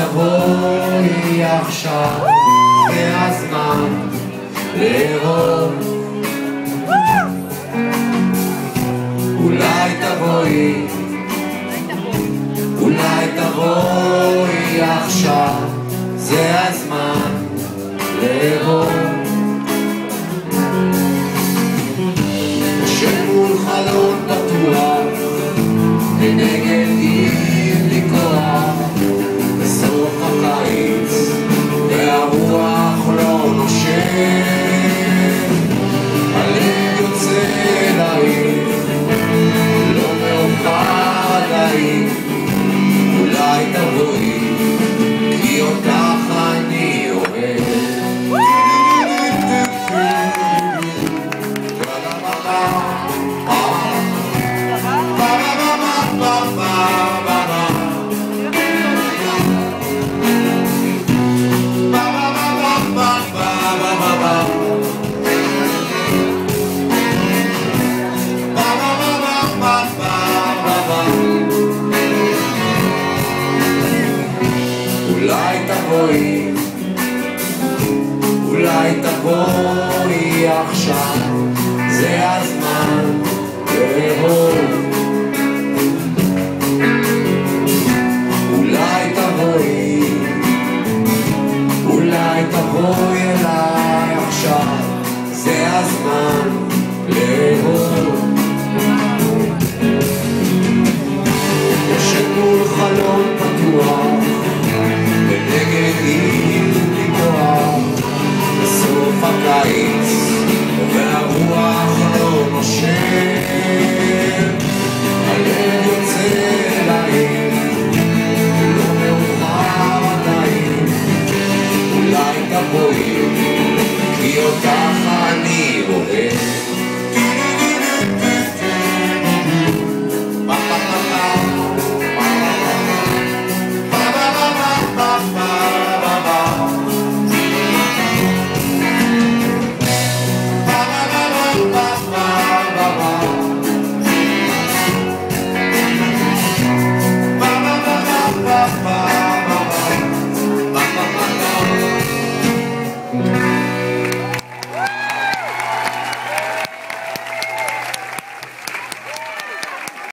תבואי עכשיו, זה הזמן לאהוב. אולי תבואי, אולי תבואי עכשיו, זה הזמן לאהוב. שמול חלון פתוח, ונגד עיר בלי כוח, בסוף הקיץ, והרוח לא נושם, הלב יוצא לעיר, לא מאוחר עדיין, אולי תבואי, כי אותך אני אוהב. אולי תבואי, אולי תבואי עכשיו, זה הזמן לאהוב. אולי תבואי, אולי תבואי אליי עכשיו, זה הזמן לאהוב. ישן מול חלון פתוח, ונגד עיר